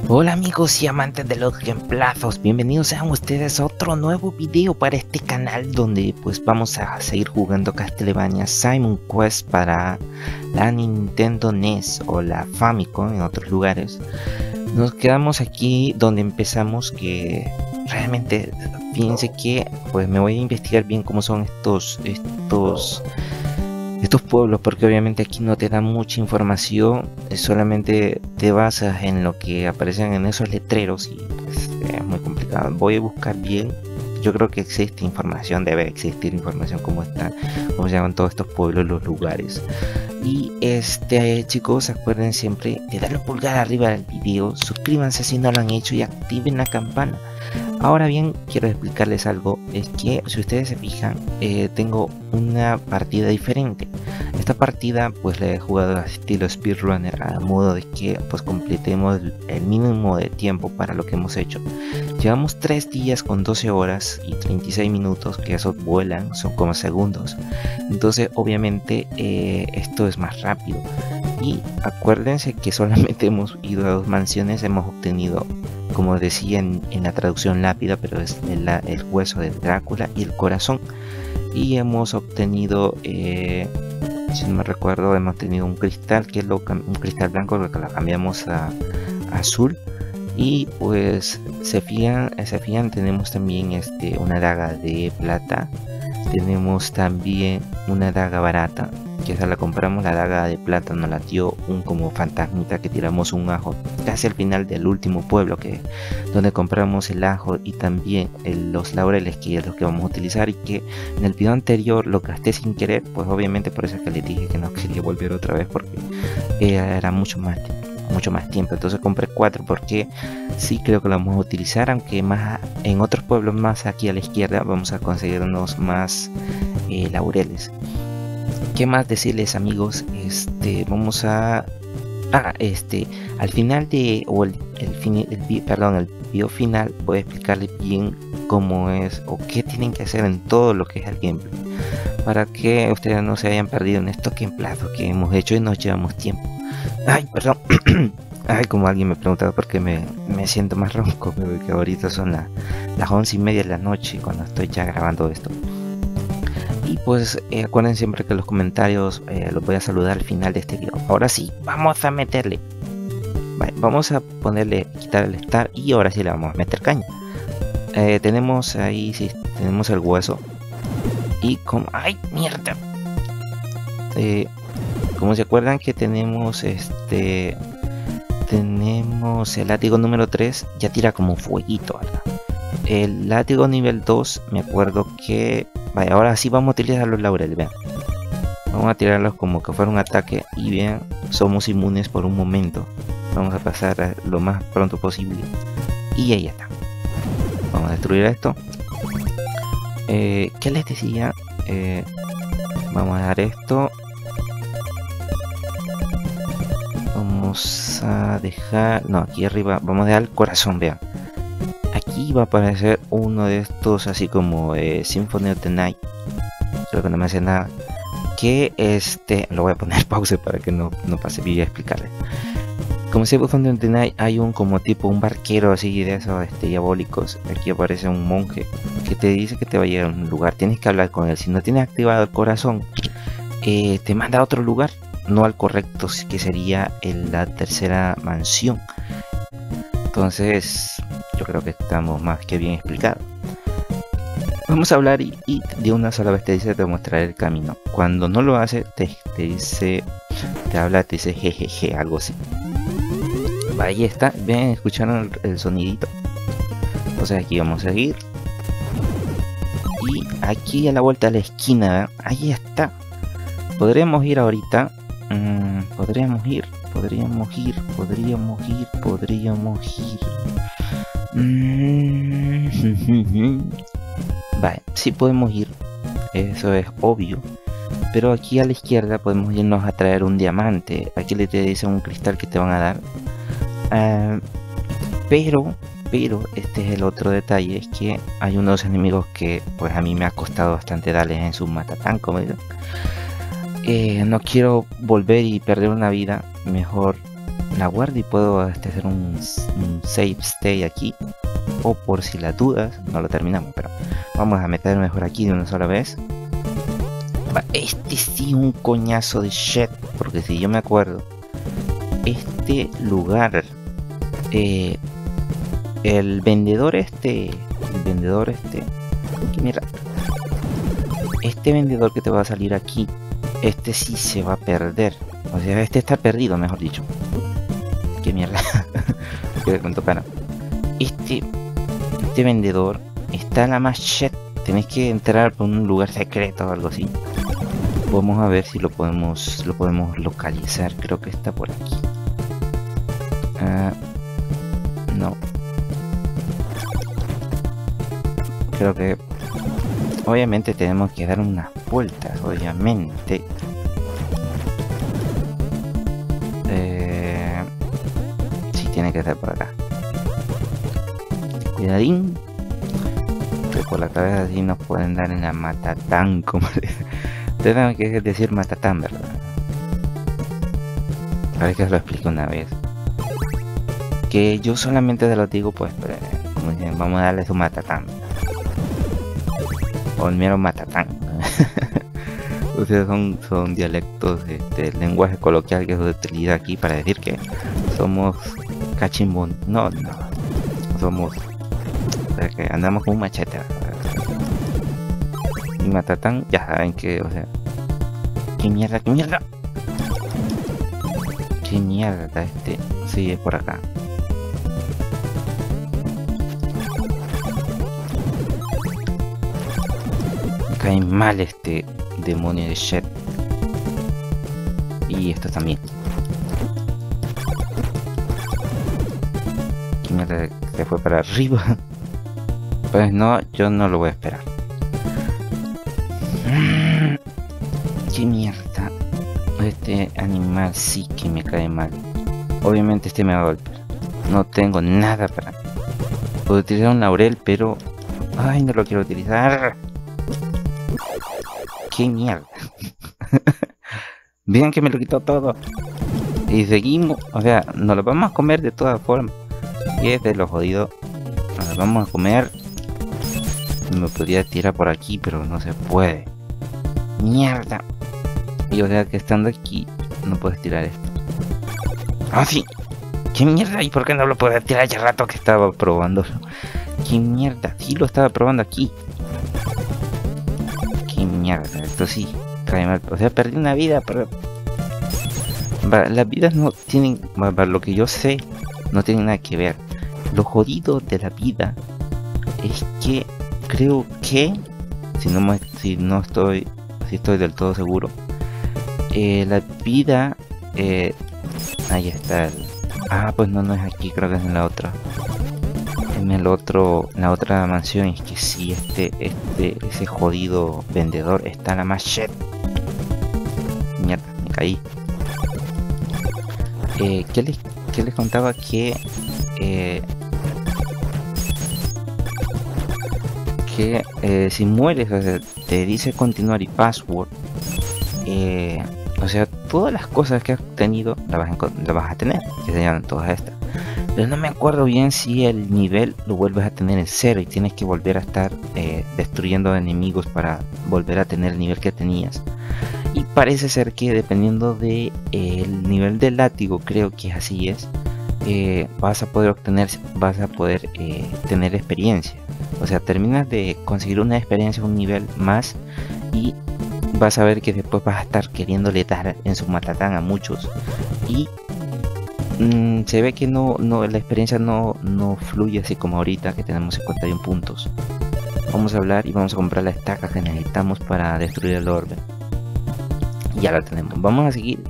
Hola amigos y amantes de los reemplazos, bienvenidos sean ustedes a otro nuevo video para este canal donde pues vamos a seguir jugando Castlevania Simon Quest para la Nintendo NES o la Famicom en otros lugares. Nos quedamos aquí donde empezamos, que realmente fíjense que pues me voy a investigar bien cómo son estos pueblos, porque obviamente aquí no te dan mucha información, solamente te basas en lo que aparecen en esos letreros y pues, es muy complicado. Voy a buscar bien. Yo creo que existe información, debe existir información cómo se llaman todos estos pueblos, los lugares. Y chicos, acuerden siempre de darle pulgar arriba del video, suscríbanse si no lo han hecho y activen la campana. Ahora bien, quiero explicarles algo, es que si ustedes se fijan, tengo una partida diferente. Esta partida pues la he jugado a estilo speedrunner, a modo de que pues completemos el mínimo de tiempo para lo que hemos hecho. Llevamos 3 días con 12 horas y 36 minutos, que eso vuelan, son como segundos. Entonces obviamente esto es más rápido. Y acuérdense que solamente hemos ido a 2 mansiones, hemos obtenido, como decía en la traducción lápida, pero es el hueso de Drácula y el corazón. Y hemos obtenido, si no me recuerdo, hemos tenido un cristal, que es un cristal blanco, lo que lo cambiamos a azul. Y pues se fijan, tenemos también una daga de plata. Tenemos también una daga barata, que esa la compramos. La daga de plata nos la dio un como fantasmita, que tiramos un ajo casi al final del último pueblo, donde compramos el ajo y también los laureles, que es lo que vamos a utilizar, y que en el video anterior lo gasté sin querer, pues obviamente por eso es que les dije que no quería volver otra vez, porque era mucho más tiempo. Entonces compré 4 porque sí creo que lo vamos a utilizar, aunque más en otros pueblos más aquí a la izquierda vamos a conseguirnos más laureles. ¿Qué más decirles, amigos? Vamos a al final de el video final voy a explicarles bien cómo es o qué tienen que hacer en todo lo que es el gameplay, para que ustedes no se hayan perdido en estos reemplazos que hemos hecho y nos llevamos tiempo. Ay, perdón. Ay, como alguien me preguntaba por qué me siento más ronco, que ahorita son las 11:30 de la noche cuando estoy ya grabando esto. Y pues acuerden siempre que los comentarios los voy a saludar al final de este video. Ahora sí, vamos a meterle. Vale, vamos a quitar el start y ahora sí le vamos a meter caña. Tenemos ahí, sí, tenemos el hueso. Y como... ¡ay, mierda! Como se acuerdan que tenemos tenemos el látigo número 3, ya tira como fueguito, ¿verdad? El látigo nivel 2, me acuerdo que... vaya, ahora sí vamos a utilizar los laureles, vean. Vamos a tirarlos como que fuera un ataque y vean, somos inmunes por un momento. Vamos a pasar lo más pronto posible. Y ahí está. Vamos a destruir esto. ¿Qué les decía? Vamos a dar esto. Vamos a dejar... no, aquí arriba vamos a dar el corazón, vean. Aquí va a aparecer uno de estos, así como Symphony of the Night. Creo que no me hace nada. Que lo voy a poner pausa para que no pase vídeo a explicarles. Como Symphony of the Night, hay un como tipo un barquero así de esos diabólicos. Aquí aparece un monje que te dice que te va a llegar a un lugar. Tienes que hablar con él. Si no tienes activado el corazón, te manda a otro lugar, no al correcto, que sería en la tercera mansión. Entonces yo creo que estamos más que bien explicados. Vamos a hablar y de una sola vez te dice, te mostraré el camino. Cuando no lo hace, te dice, te dice jejeje, algo así. Ahí está, ven, escucharon el sonidito. Entonces aquí vamos a seguir. Y aquí a la vuelta de la esquina, ¿eh? Ahí está. Podríamos ir ahorita. Podríamos ir. Vale, sí podemos ir, eso es obvio. Pero aquí a la izquierda podemos irnos a traer un diamante. Aquí le te dicen un cristal que te van a dar. Pero este es el otro detalle, es que hay unos enemigos que pues a mí me ha costado bastante darles en su matatán, como digo. No quiero volver y perder una vida, mejor la guardo y puedo hacer un save stay aquí, o por si las dudas no lo terminamos, pero vamos a meter mejor aquí de una sola vez. Este sí un coñazo de shit, porque si yo me acuerdo, este lugar, el vendedor ¿qué mierda? Este vendedor que te va a salir aquí, este sí se va a perder, o sea, este está perdido, mejor dicho. Qué mierda. Quedé con tu cara. Este vendedor está en la más shit. Tenés que entrar por un lugar secreto o algo así. Vamos a ver si lo podemos localizar. Creo que está por aquí. No. Creo que obviamente tenemos que dar unas vueltas, obviamente. Sí, tiene que estar por acá. Cuidadín, que por la cabeza así nos pueden dar en la matatán, como tengo que decir matatán, ¿verdad? A ver que os lo explico una vez. Que yo solamente te lo digo, pues, como dicen, vamos a darle su matatán. O el mero matatán. O sea, son dialectos de lenguaje coloquial que se utiliza aquí para decir que somos cachimbón. No. Somos... O sea, que andamos con un machete. Y matatán, ya saben que, o sea... ¿Qué mierda? ¿Qué mierda? ¿Qué mierda Sí, es por acá. Cae mal este demonio de shit. Y esto también. ¿Qué mierda? Se fue para arriba. Pues no, yo no lo voy a esperar. ¿Qué mierda? Este animal sí que me cae mal. Obviamente este me va a golpear. No tengo nada para... Puedo utilizar un laurel, pero... Ay, no lo quiero utilizar. ¡Qué mierda! Vean que me lo quitó todo. Y seguimos. O sea, nos lo vamos a comer de todas formas. Y es de lo jodido. Nos lo vamos a comer. Me podría tirar por aquí, pero no se puede. ¡Mierda! Y o sea que estando aquí no puedes tirar esto. ¡Ah, sí! ¡Qué mierda! ¿Y por qué no lo puedes tirar hace rato que estaba probándolo? ¡Qué mierda! Sí lo estaba probando aquí. ¡Qué mierda! Esto sí cae mal. O sea, perdí una vida, pero... Las vidas no tienen... Para lo que yo sé, no tienen nada que ver. Lo jodido de la vida es que... Creo que... Si estoy del todo seguro... la vida... ahí está. Pues no es aquí, creo que es en la otra. En la otra mansión. Es que sí, ese jodido vendedor está en la más shit. Mierda, me caí. ¿Qué les contaba? Que si mueres, o sea, te dice continuar y password. O sea, todas las cosas que has tenido las vas a tener, que se llaman todas estas. Pero no me acuerdo bien si el nivel lo vuelves a tener en 0 y tienes que volver a estar destruyendo enemigos para volver a tener el nivel que tenías. Y parece ser que dependiendo de el nivel del látigo, creo que así es, vas a poder tener experiencia. O sea, terminas de conseguir una experiencia, un nivel más, y vas a ver que después vas a estar queriéndole dar en su matatán a muchos. Y se ve que la experiencia no fluye así como ahorita, que tenemos 51 puntos. Vamos a hablar y vamos a comprar la estaca que necesitamos para destruir el orbe. Ya la tenemos. Vamos a seguir.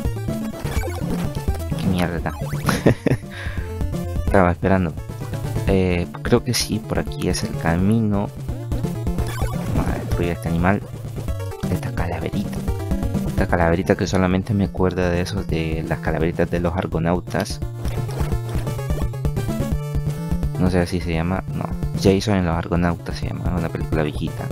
Qué mierda. Estaba esperando. Creo que sí, por aquí es el camino. Vamos a destruir a este animal. Esta calaverita que solamente me acuerda de esos, de las calaveritas de los argonautas. No sé si se llama, no, Jason en los argonautas se llama, una película viejita.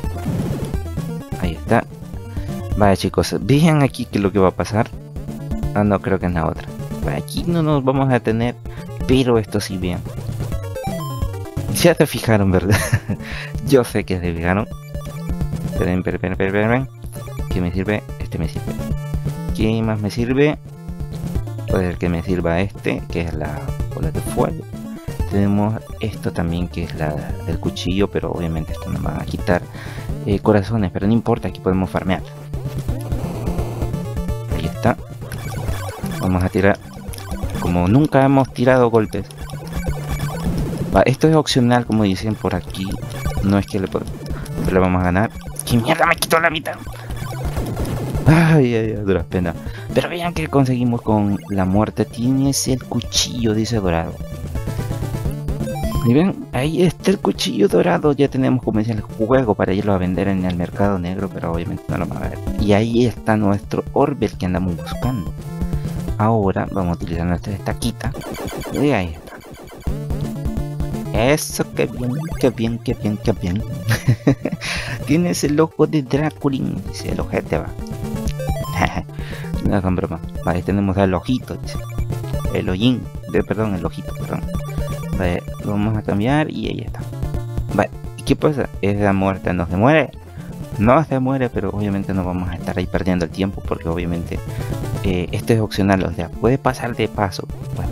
Ahí está. Vaya chicos, vean aquí que lo que va a pasar. Ah, no, creo que es la otra. Por aquí no nos vamos a detener, pero esto sí bien. Ya te fijaron, ¿verdad? Yo sé que se fijaron. Esperen. ¿Qué me sirve? Este me sirve. ¿Qué más me sirve? Puede ser que me sirva este, que es la bola de fuego. Tenemos esto también, que es la del cuchillo, pero obviamente esto nos va a quitar corazones, pero no importa, aquí podemos farmear. Ahí está. Vamos a tirar como nunca hemos tirado golpes. Esto es opcional, como dicen por aquí. No es que le vamos a ganar. ¡Qué mierda! Me quitó la mitad. Ay, duras pena. Pero vean que conseguimos con la muerte. Tienes el cuchillo, dice dorado. Y ven, ahí está el cuchillo dorado. Ya tenemos como dice el juego para irlo a vender en el mercado negro, pero obviamente no lo vamos a ver. Y ahí está nuestro Orbel que andamos buscando. Ahora vamos a utilizar nuestra estaquita. Y ahí está. Eso, que bien. Tienes el ojo de Draculín, dice el ojete, va. No son broma. Vale, tenemos el ojito, dice. El hollín, perdón, el ojito, perdón. Vale, lo vamos a cambiar y ahí está. Vale, ¿qué pasa? Esa muerta no se muere. No se muere, pero obviamente no vamos a estar ahí perdiendo el tiempo porque obviamente esto es opcional, o sea, puede pasar de paso.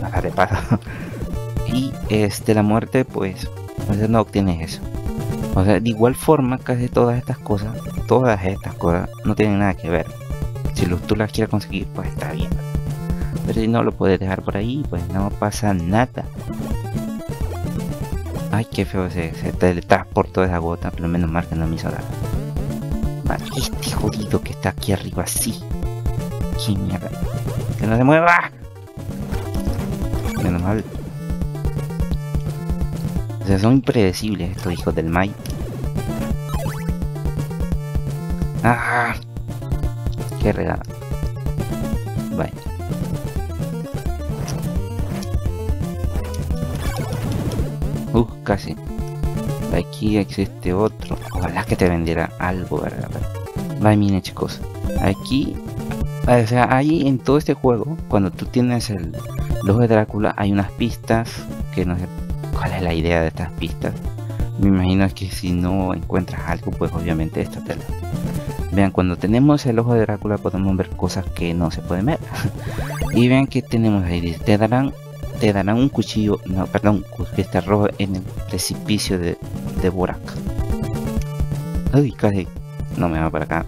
Y la muerte, pues no obtienes eso. O sea, de igual forma, casi todas estas cosas no tienen nada que ver. Si tú las quieres conseguir, pues está bien. Pero si no lo puedes dejar por ahí, pues no pasa nada. Ay, qué feo se teletransportó esa gota, pero menos mal que no me hizo nada. Vale, este jodido que está aquí arriba, sí. ¡Qué mierda! ¡Que no se mueva! Menos mal. O sea, son impredecibles estos hijos del Mai. ¡Ah! ¡Qué regalo! Vale. Casi. Aquí existe otro. Ojalá que te vendiera algo, ¿verdad? Vale, miren chicos. Aquí, o sea, ahí en todo este juego, cuando tú tienes el ojo de Drácula, hay unas pistas que no sé cuál es la idea de estas pistas. Me imagino que si no encuentras algo, pues obviamente esta te la... Vean, cuando tenemos el ojo de Drácula podemos ver cosas que no se pueden ver. Y vean que tenemos ahí, te darán un cuchillo, no, perdón, que está rojo en el precipicio de Borak. Uy, casi no me va para acá.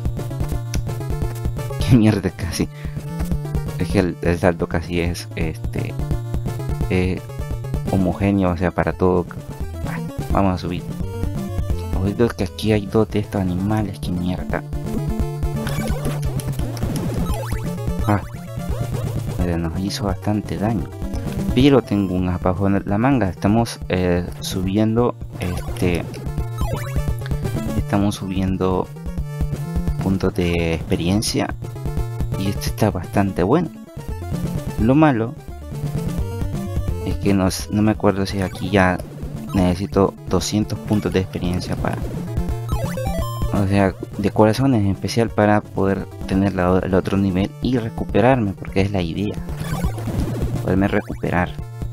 Qué mierda, casi. Es que el salto casi es homogéneo, o sea, para todo. Vamos a subir. Oídos que aquí hay dos de estos animales, que mierda. Pero nos hizo bastante daño. Pero tengo un as bajo la manga. Estamos subiendo estamos subiendo puntos de experiencia y este está bastante bueno. Lo malo es que no me acuerdo si aquí ya necesito 200 puntos de experiencia para, o sea, de corazones en especial, para poder tener el otro nivel y recuperarme, porque es la idea, poderme recuperar.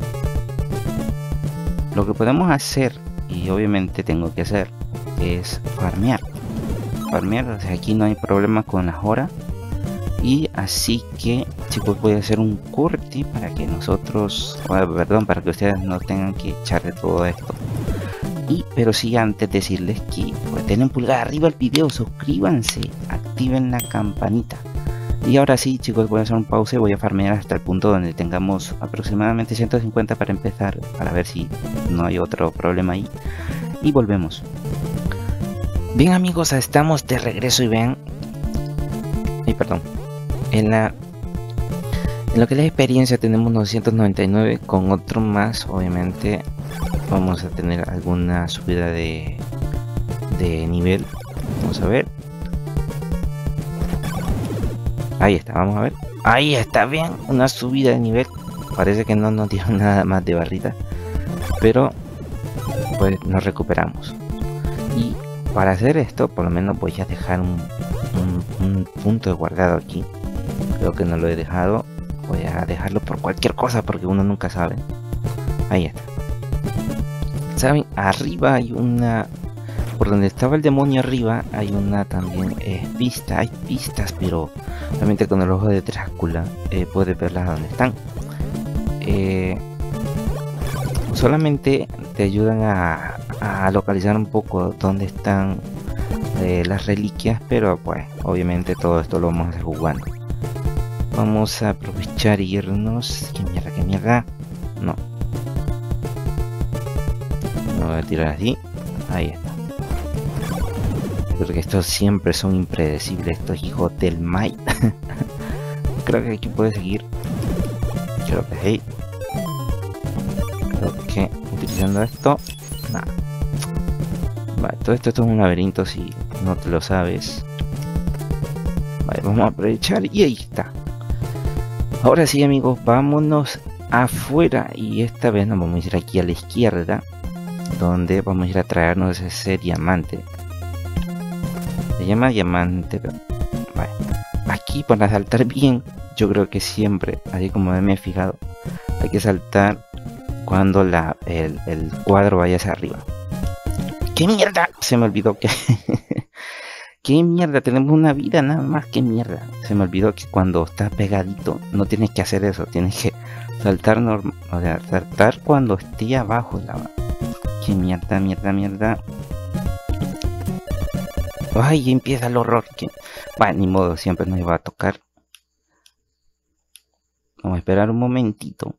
Lo que podemos hacer, y obviamente tengo que hacer, es farmear, o sea, aquí no hay problema con las horas. Y así que chicos, voy a hacer un corte para que nosotros, para que ustedes no tengan que echar de todo esto. Pero sí, antes decirles que pues, denle un pulgar arriba al video, suscríbanse, activen la campanita. Y ahora sí chicos, voy a hacer un pause, voy a farmear hasta el punto donde tengamos aproximadamente 150 para empezar, para ver si no hay otro problema ahí. Y volvemos. Bien amigos, estamos de regreso y vean... En lo que es la experiencia tenemos 999, con otro más obviamente vamos a tener alguna subida de nivel. Vamos a ver. Ahí está, vamos a ver. Ahí está, bien, una subida de nivel. Parece que no nos dieron nada más de barrita, pero pues nos recuperamos. Y para hacer esto, por lo menos voy a dejar un punto de guardado aquí. Creo que no lo he dejado. Voy a dejarlo por cualquier cosa porque uno nunca sabe. Ahí está. ¿Saben? Arriba hay una... Por donde estaba el demonio arriba hay una también pista. Hay pistas, pero solamente con el ojo de Drácula puedes verlas donde están. Solamente te ayudan a localizar un poco dónde están las reliquias, pero pues obviamente todo esto lo vamos a hacer jugando. Vamos a aprovechar y irnos. ¿Qué mierda? ¿Qué mierda? No. Me voy a tirar así. Ahí está. Porque estos siempre son impredecibles, estos hijos del Might. Creo que aquí puede seguir. Creo que sí. Creo que utilizando esto. Nada. Vale, todo esto es un laberinto si no te lo sabes. Vale, vamos a aprovechar y ahí está. Ahora sí, amigos, vámonos afuera. Y esta vez nos vamos a ir aquí a la izquierda, donde vamos a ir a traernos ese diamante. Se llama diamante, pero vale. Aquí para saltar bien, yo creo que siempre, así como me he fijado, hay que saltar cuando el cuadro vaya hacia arriba. ¡Qué mierda! Se me olvidó que... ¡Qué mierda! Tenemos una vida nada más. ¡Qué mierda! Se me olvidó que cuando estás pegadito no tienes que hacer eso. Tienes que saltar normal. O sea, saltar cuando esté abajo la... ¡Qué mierda, mierda, mierda! ¡Ay! Ya empieza el horror. Que... Bueno, ni modo, siempre nos iba a tocar. Vamos a esperar un momentito.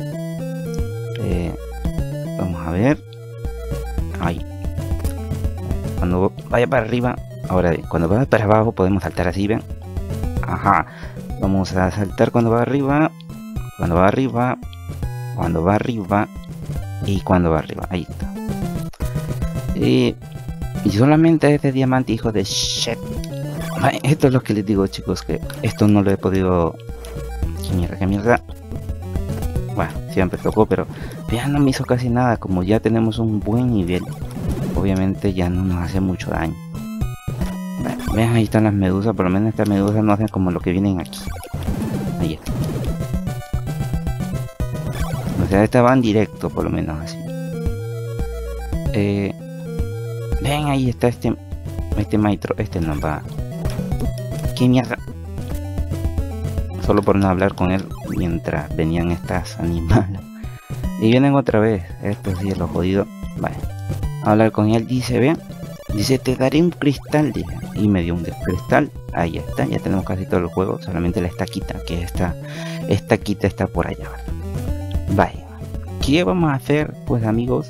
Vamos a ver. ¡Ay! Cuando vaya para arriba... Ahora, cuando va para abajo podemos saltar así, ¿ven? Ajá. Vamos a saltar cuando va arriba. Cuando va arriba. Cuando va arriba. Y cuando va arriba. Ahí está. Y solamente este diamante, hijo de shit. Esto es lo que les digo, chicos, que esto no lo he podido... ¡Qué mierda, qué mierda! Bueno, siempre tocó, pero ya no me hizo casi nada. Como ya tenemos un buen nivel, obviamente ya no nos hace mucho daño. Vean, ahí están las medusas. Por lo menos estas medusas no hacen como lo que vienen aquí. Ahí está. O sea, estas van directo, por lo menos así. Ven, ahí está este maestro. Este no va. ¿Qué mierda? Solo por no hablar con él mientras venían estas animales. Y vienen otra vez. Esto sí es lo jodido. Vale. Hablar con él, dice, vean. Dice, te daré un cristal, dije, y me dio un cristal. Ahí está, ya tenemos casi todo el juego. Solamente la estaquita, que esta estaquita está por allá. Vaya, ¿qué vamos a hacer? Pues, amigos,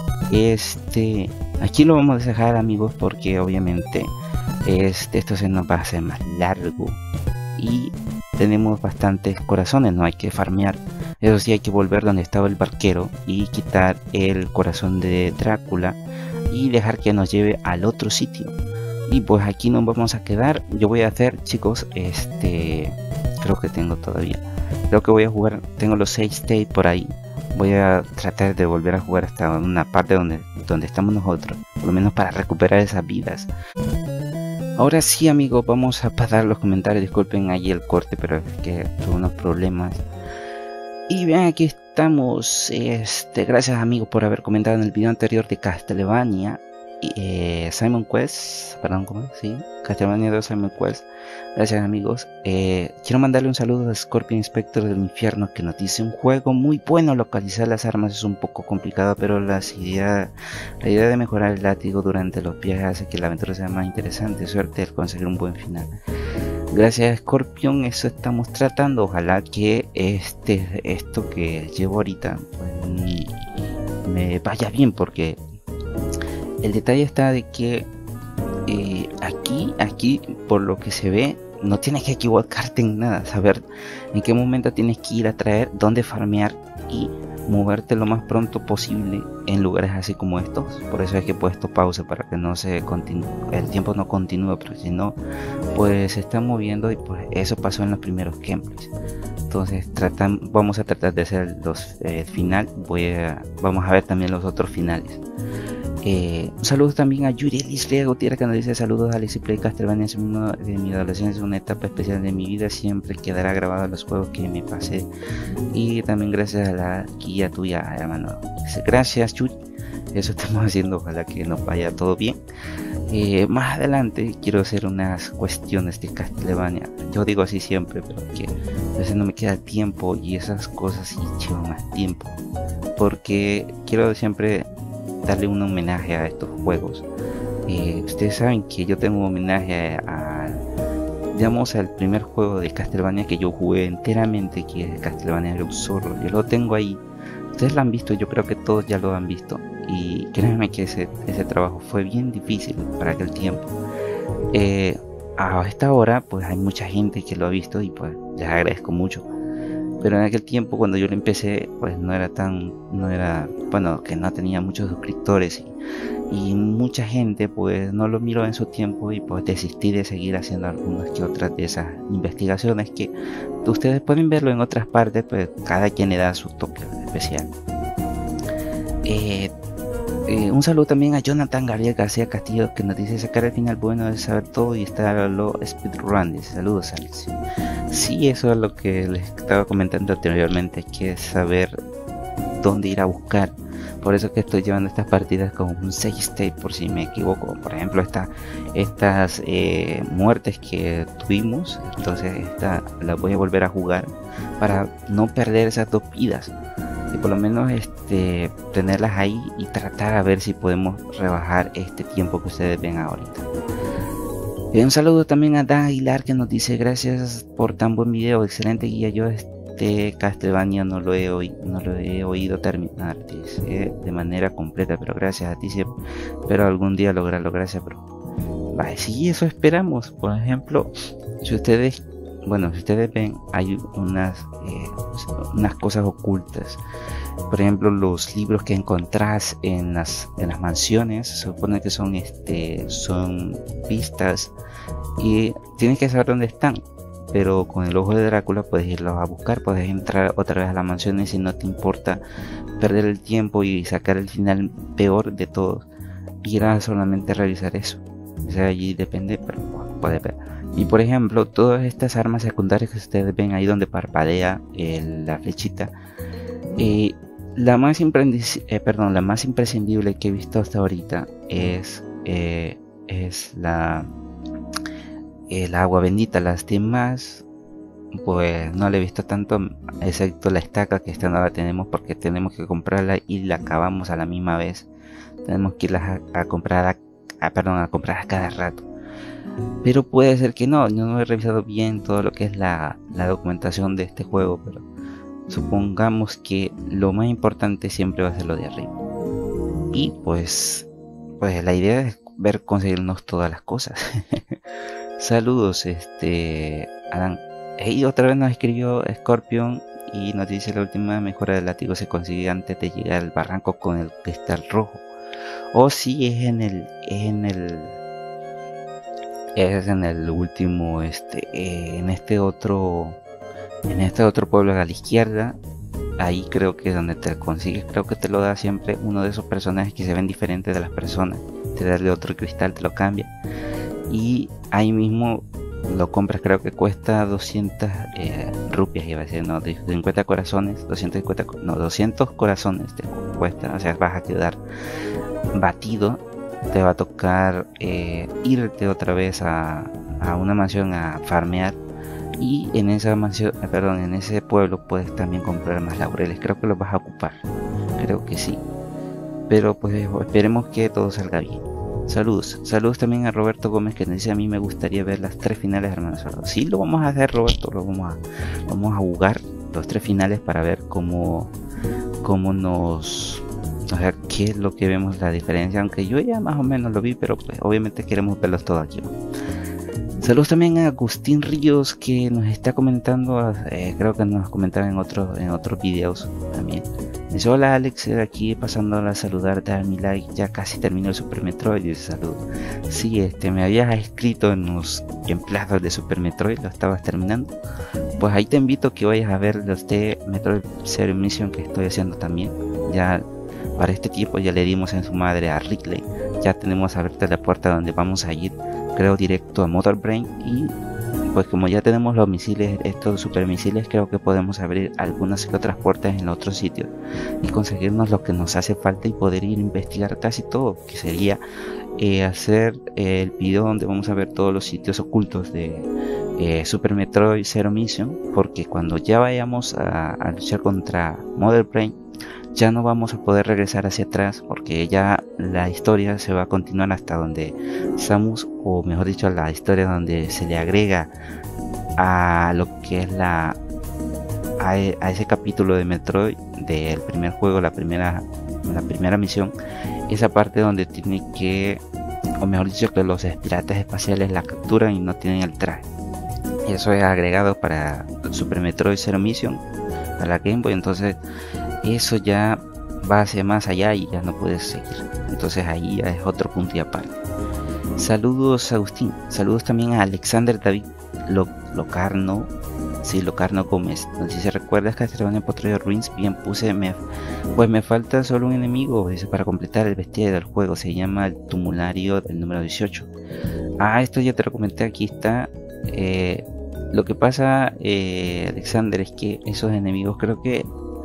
aquí lo vamos a dejar, amigos, porque obviamente esto se nos va a hacer más largo. Y tenemos bastantes corazones, no hay que farmear. Eso sí, hay que volver donde estaba el barquero y quitar el corazón de Drácula y dejar que nos lleve al otro sitio. Y pues aquí nos vamos a quedar. Yo voy a hacer, chicos, creo que tengo todavía, creo que voy a jugar, tengo los 6 states por ahí. Voy a tratar de volver a jugar hasta una parte donde estamos nosotros, por lo menos para recuperar esas vidas. Ahora sí, amigos, vamos a pasar los comentarios. Disculpen ahí el corte, pero es que tuve unos problemas. Y vean, aquí estamos. Gracias, amigos, por haber comentado en el video anterior de Castlevania. Simon Quest, perdón, ¿cómo? Sí, Castlevania 2 Simon Quest. Gracias, amigos. Quiero mandarle un saludo a Scorpion Inspector del Infierno, que nos dice: un juego muy bueno. Localizar las armas es un poco complicado, pero la idea de mejorar el látigo durante los viajes hace que la aventura sea más interesante. Suerte al conseguir un buen final. Gracias, Scorpion, eso estamos tratando. Ojalá que esto que llevo ahorita pues, me vaya bien, porque el detalle está de que aquí por lo que se ve no tienes que equivocarte en nada, saber en qué momento tienes que ir a traer, dónde farmear y moverte lo más pronto posible en lugares así como estos. Por eso es que he puesto pausa, para que no se continúe, el tiempo no continúe, porque si no pues se está moviendo. Y pues eso pasó en los primeros gameplays. Entonces vamos a tratar de hacer los final. Vamos a ver también los otros finales. Un saludo también a Yuri Elisrea Gutiérrez, que nos dice: saludos a Alex y Play. Castlevania es uno de mi adolescencia, es una etapa especial de mi vida, siempre quedará grabado en los juegos que me pasé. Y también gracias a la guía tuya, hermano. Gracias, Yuri. Eso estamos haciendo, ojalá que nos vaya todo bien. Más adelante quiero hacer unas cuestiones de Castlevania. Yo digo así siempre, pero que a veces no me queda tiempo y esas cosas sí llevan más tiempo, porque quiero siempre darle un homenaje a estos juegos. Ustedes saben que yo tengo un homenaje digamos, al primer juego de Castlevania que yo jugué enteramente, que es Castlevania Luz Zorro. Yo lo tengo ahí. Ustedes lo han visto, yo creo que todos ya lo han visto. Y créanme que ese trabajo fue bien difícil para aquel tiempo. A esta hora pues hay mucha gente que lo ha visto y pues les agradezco mucho. Pero en aquel tiempo, cuando yo lo empecé, pues no era, bueno, que no tenía muchos suscriptores y mucha gente pues no lo miró en su tiempo, y pues desistí de seguir haciendo algunas que otras de esas investigaciones que ustedes pueden verlo en otras partes, pues cada quien le da su toque especial. Un saludo también a Jonathan Gabriel García Castillo, que nos dice: sacar el final bueno es saber todo y estar a lo speedrun. Saludos, Alex. Sí, eso es lo que les estaba comentando anteriormente, que es saber dónde ir a buscar. Por eso que estoy llevando estas partidas con un save state, por si me equivoco. Por ejemplo, estas muertes que tuvimos, entonces esta la voy a volver a jugar para no perder esas 2 vidas. Y por lo menos tenerlas ahí y tratar a ver si podemos rebajar este tiempo que ustedes ven ahorita. Un saludo también a Dan Aguilar, que nos dice: gracias por tan buen video, excelente guía. Yo Castlevania no lo he oído terminar, dice, de manera completa, pero gracias a ti, pero algún día lograrlo. Gracias, bro. Vale, sí, eso esperamos. Por ejemplo, si ustedes ven, hay unas cosas ocultas. Por ejemplo, los libros que encontrás en las mansiones, se supone que son pistas y tienes que saber dónde están. Pero con el ojo de Drácula puedes irlos a buscar, puedes entrar otra vez a las mansiones si no te importa perder el tiempo y sacar el final peor de todos. Ir a solamente revisar eso. O sea, allí depende, pero puede ver. Y por ejemplo, todas estas armas secundarias que ustedes ven ahí donde parpadea la flechita, la más imprescindible que he visto hasta ahorita es el agua bendita. Las demás pues no la he visto tanto, excepto la estaca, que esta no la tenemos porque tenemos que comprarla y la acabamos a la misma vez. Tenemos que irlas a comprar a cada rato. Pero puede ser que no he revisado bien todo lo que es la documentación de este juego, pero supongamos que lo más importante siempre va a ser lo de arriba. Y pues la idea es conseguirnos todas las cosas. Saludos, Adán. Y otra vez nos escribió Scorpion y nos dice: la última mejora del látigo se consigue antes de llegar al barranco con el cristal rojo. O si es en el último, en este otro pueblo a la izquierda. Ahí creo que es donde te consigues, creo que te lo da siempre uno de esos personajes que se ven diferentes de las personas. Te da otro cristal, te lo cambia y ahí mismo lo compras. Creo que cuesta 200 rupias, iba a decir, no, 50 corazones, 200 corazones te cuesta. O sea, vas a quedar batido. Te va a tocar irte otra vez a una mansión a farmear, y en esa mansión, en ese pueblo puedes también comprar más laureles. Creo que los vas a ocupar, creo que sí, pero pues esperemos que todo salga bien. Saludos también a Roberto Gómez, que nos dice: a mí me gustaría ver las 3 finales de Hermanos Sordos. Sí, lo vamos a hacer, Roberto, vamos a jugar los 3 finales para ver cómo nos, o sea, qué es lo que vemos la diferencia, aunque yo ya más o menos lo vi, pero pues obviamente queremos verlos todos aquí, ¿no? Saludos también a Agustín Ríos, que nos está comentando, creo que nos comentaba en otros videos también. Dice: hola Alex, aquí pasando a saludar, dar mi like, ya casi terminó el Super Metroid. Y dice: salud. Sí, me habías escrito en los gameplays de Super Metroid, lo estabas terminando. Pues ahí te invito a que vayas a ver los de Metroid Zero Mission que estoy haciendo también. Ya para este tiempo ya le dimos en su madre a Ridley. Ya tenemos abierta la puerta donde vamos a ir, creo, directo a Mother Brain. Y pues como ya tenemos los misiles, estos super misiles, creo que podemos abrir algunas que otras puertas en otros sitios y conseguirnos lo que nos hace falta y poder ir a investigar casi todo, que sería hacer el video donde vamos a ver todos los sitios ocultos de Super Metroid Zero Mission, porque cuando ya vayamos a luchar contra Mother Brain ya no vamos a poder regresar hacia atrás, porque ya la historia se va a continuar hasta donde Samus, o mejor dicho, la historia donde se le agrega a lo que es a ese capítulo de Metroid del primer juego, la primera misión, esa parte donde tiene que, o mejor dicho, que los piratas espaciales la capturan y no tienen el traje. Y eso es agregado para Super Metroid Zero Mission, para la Game Boy. Entonces eso ya va hacia más allá y ya no puedes seguir. Entonces ahí ya es otro punto y aparte. Saludos Agustín, saludos también a Alexander David Locarno. Sí, Locarno Gómez. No sé si recuerdas, Castlevania Potroid Ruins. Bien puse, pues me falta solo un enemigo para completar el bestiario del juego. Se llama el Tumulario del número 18. Esto ya te lo comenté, aquí está. Lo que pasa, Alexander, es que esos enemigos creo que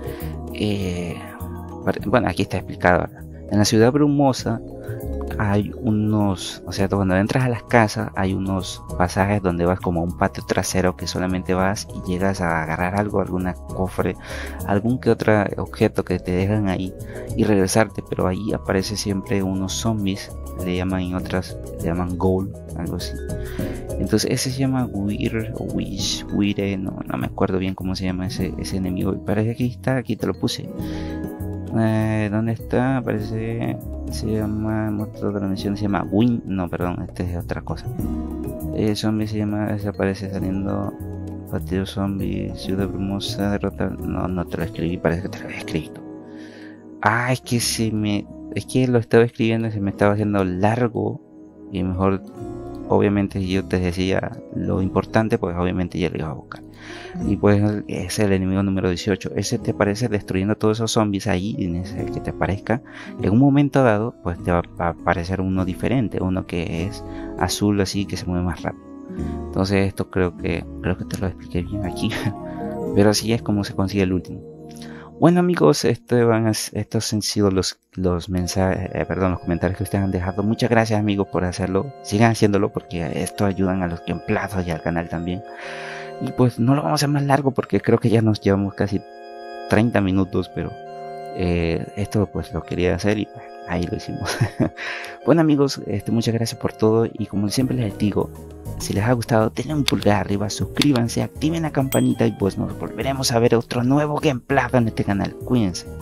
bueno, aquí está explicado. En la ciudad brumosa hay unos, o sea, cuando entras a las casas hay unos pasajes donde vas como a un patio trasero, que solamente vas y llegas a agarrar algo, alguna cofre, algún que otro objeto que te dejan ahí y regresarte, pero ahí aparece siempre unos zombies, le llaman, en otras le llaman ghoul, algo así. Entonces ese se llama Wire, no me acuerdo bien cómo se llama ese enemigo. Y parece que está, aquí te lo puse. ¿Dónde está? Parece, se llama, otra dimensión se llama Win, no, perdón, este es otra cosa. Zombie se llama, desaparece saliendo, partido zombie, ciudad brumosa, derrota, no te lo escribí, parece que te lo había escrito. Es que lo estaba escribiendo y se me estaba haciendo largo, y mejor, obviamente, yo te decía lo importante, pues obviamente ya lo iba a buscar. Y pues es el enemigo número 18. Ese te aparece destruyendo todos esos zombies ahí, en ese que te aparezca. En un momento dado, pues te va a aparecer uno diferente, uno que es azul, así, que se mueve más rápido. Entonces esto creo que te lo expliqué bien aquí. Pero así es como se consigue el último. Bueno amigos, estos han sido los mensajes, los comentarios que ustedes han dejado. Muchas gracias amigos por hacerlo. Sigan haciéndolo porque esto ayudan a los gameplazos y al canal también. Y pues no lo vamos a hacer más largo porque creo que ya nos llevamos casi 30 minutos, pero esto pues lo quería hacer y pues, ahí lo hicimos. Bueno amigos, muchas gracias por todo y como siempre les digo, si les ha gustado denle un pulgar arriba, suscríbanse, activen la campanita y pues nos volveremos a ver otro nuevo gameplay en este canal. Cuídense.